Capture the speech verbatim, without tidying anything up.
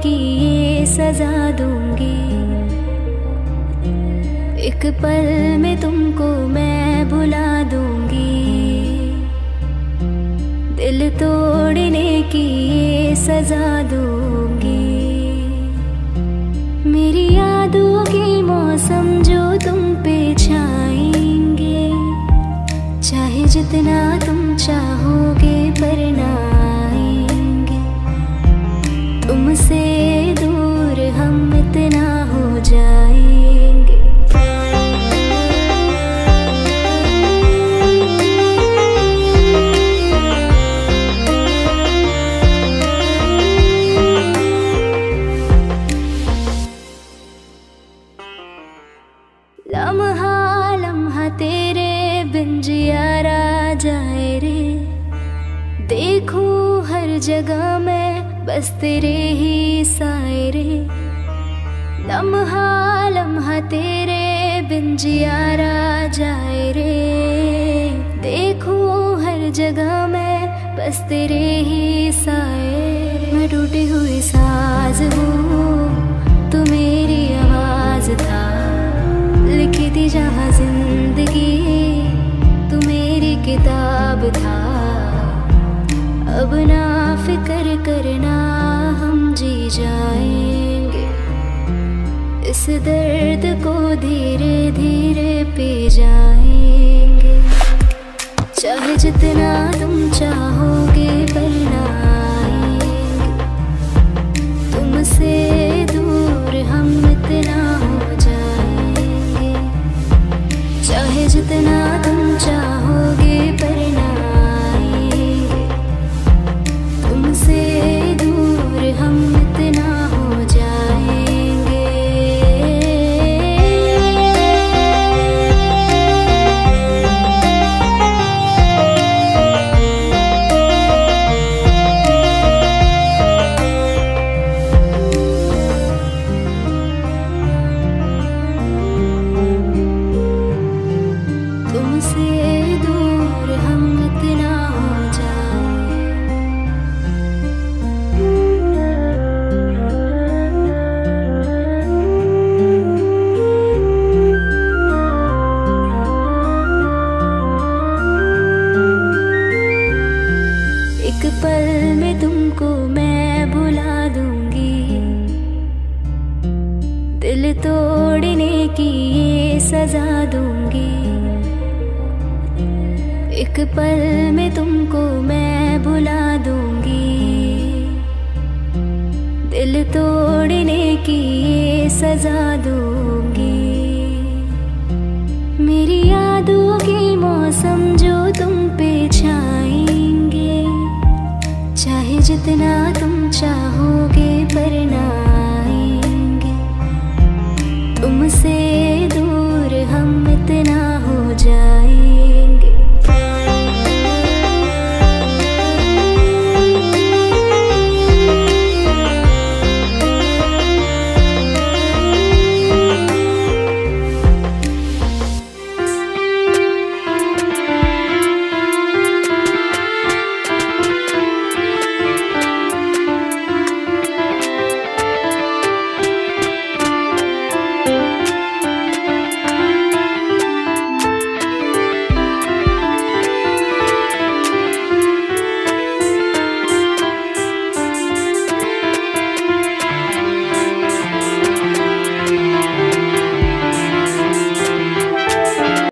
की ये सजा दूंगी। एक पल में तुमको मैं भुला दूंगी। दिल तोड़ने की ये सजा दूंगी। मेरी यादों के मौसम जो तुम पे छाएंगे, चाहे जितना तुम चाहोगे पर ना आएंगे। तुमसे दूर हम इतना हो जाएंगे। लम्हा लम्हा तेरे बिन जियारा जाए रे। देखूं हर जगह मैं बस तेरे ही साए रे। लम्हा लम्हा तेरे बिन जियारा जाए रे। देखूं हर जगह मैं बस तेरे ही साए। मैं टूटी हुई साज हूँ, तू मेरी आवाज था। लिखी थी जहाँ जिंदगी, तू मेरी किताब था। अब ना फिक्र करना, हम जी जाएंगे। इस दर्द को धीरे धीरे पी जाएंगे। चाहे जितना तुम चाहोगे पर ना आएंगे। तुमसे दूर हम इतना हो जाएंगे। चाहे जितना तुम चाहोगे पर ना आएंगे। तुमसे दूर हम इतना हो जाएंगे। तुमसे दूर हम इतना हो जाएंगे। एक पल में तुमको मैं भुला दूंगी। दिल तोड़ने की ये सजा दूंगी। एक पल में तुमको मैं भुला दूंगी। दिल तोड़ने की ये सजा दूंगी। मेरी यादों के मौसम जो तुम पे छाएंगे, चाहे जितना